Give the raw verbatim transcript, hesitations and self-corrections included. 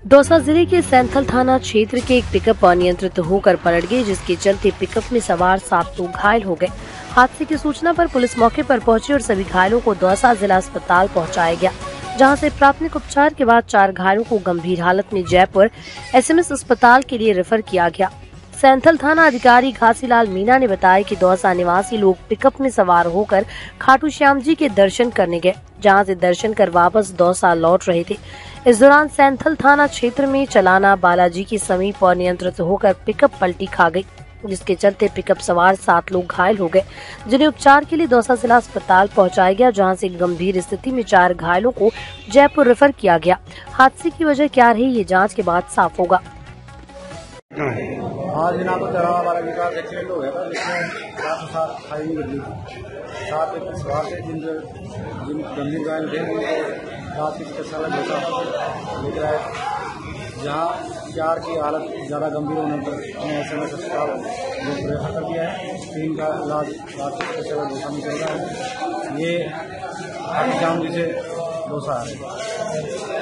दौसा जिले के सैंथल थाना क्षेत्र के एक पिकअप अनियंत्रित होकर पलट गई, जिसके चलते पिकअप में सवार सात लोग घायल हो गए। हादसे की सूचना पर पुलिस मौके पर पहुंची और सभी घायलों को दौसा जिला अस्पताल पहुंचाया गया, जहां से प्राथमिक उपचार के बाद चार घायलों को गंभीर हालत में जयपुर एसएमएस अस्पताल के लिए रेफर किया गया। सैंथल थाना अधिकारी घासीलाल मीणा ने बताया कि दौसा निवासी लोग पिकअप में सवार होकर खाटू श्याम जी के दर्शन करने गए, जहां से दर्शन कर वापस दौसा लौट रहे थे। इस दौरान सैंथल थाना क्षेत्र में चलाना बालाजी के समीप अनियंत्रित होकर पिकअप पलटी खा गई, जिसके चलते पिकअप सवार सात लोग घायल हो गए, जिन्हें उपचार के लिए दौसा जिला अस्पताल पहुंचाया गया, जहां से गंभीर स्थिति में चार घायलों को जयपुर रेफर किया गया। हादसे की वजह क्या रही, ये जांच के बाद साफ होगा। हाँ जनाब, तो चढ़ावा वाला विकास एक्सीडेंट हो गया था, जिसमें सात सात फायरिंग बदली सात एक सवार थे, जिन जिन गंभीर घायल थे उनको की चिकित्सा में लेकर आए, जहाँ चार की हालत ज़्यादा गंभीर होने पर उन्हें एस एम एस अस्पताल रेफर कर दिया है। तीन का इलाज रात की चिकित्सा में दौसा में चल रहा है। ये श्याम जी से दौसा है।